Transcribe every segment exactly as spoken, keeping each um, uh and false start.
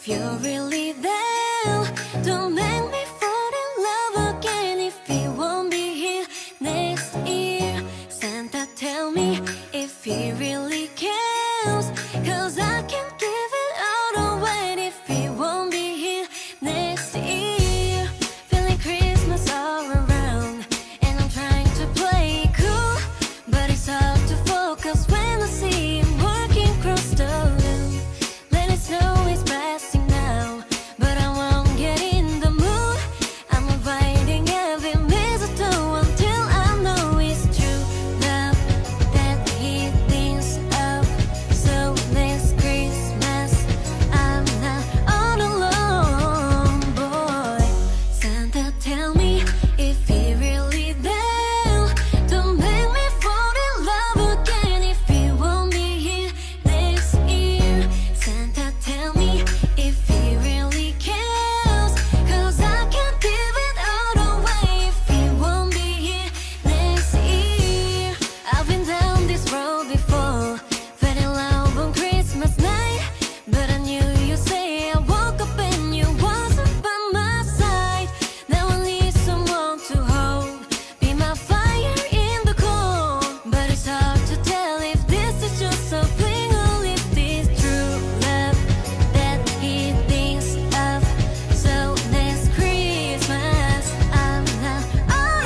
if you're really there, don't make me fall in love again if he won't be here next year. Santa, tell me if he really cares, 'cause I can't give it all away if he won't be here next year. Feeling Christmas all around, and I'm trying to play cool, but it's hard to focus when I see him working across the room. Let it snow is passing now, but I won't get in the mood. I'm avoiding every mistletoe until I know it's true love that he thinks of. So this Christmas I'm not all alone, boy. Santa, tell me if he really there. Don't make me fall in love again if he won't be here next year. Santa, tell me if he really cares, 'cause I can't give it all away if he won't be here next year. I've been down this road before, fell in love on Christmas night, but I knew you say I woke up and you wasn't by my side. Now I need someone to hold, be my fire in the cold, but it's hard to tell if this is just a fling or if this true love that he thinks of. So this Christmas I'm not all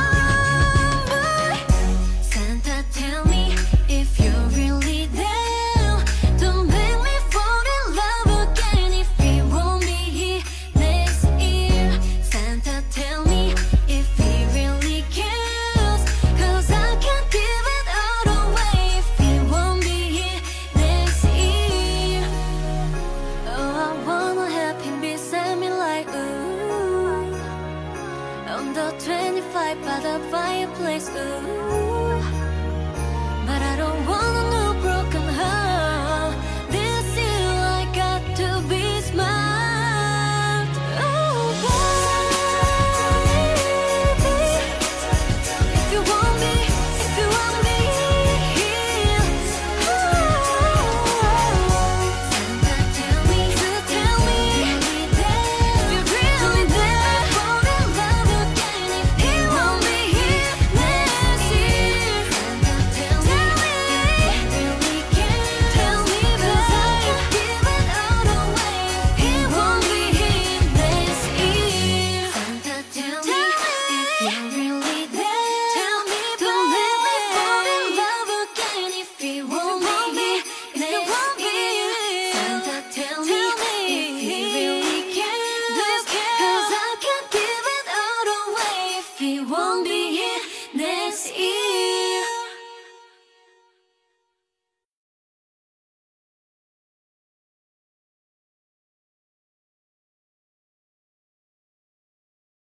alone, boy. Santa, tell me if you're really there. Don't make me fall in love again if he won't be here next year. Santa, tell me if he really cares, 'cause I can't give it all away if he won't be here next year. Oh, I wanna have him beside me like ooh, on the twenty-five by the fireplace, ooh. But I don't wanna know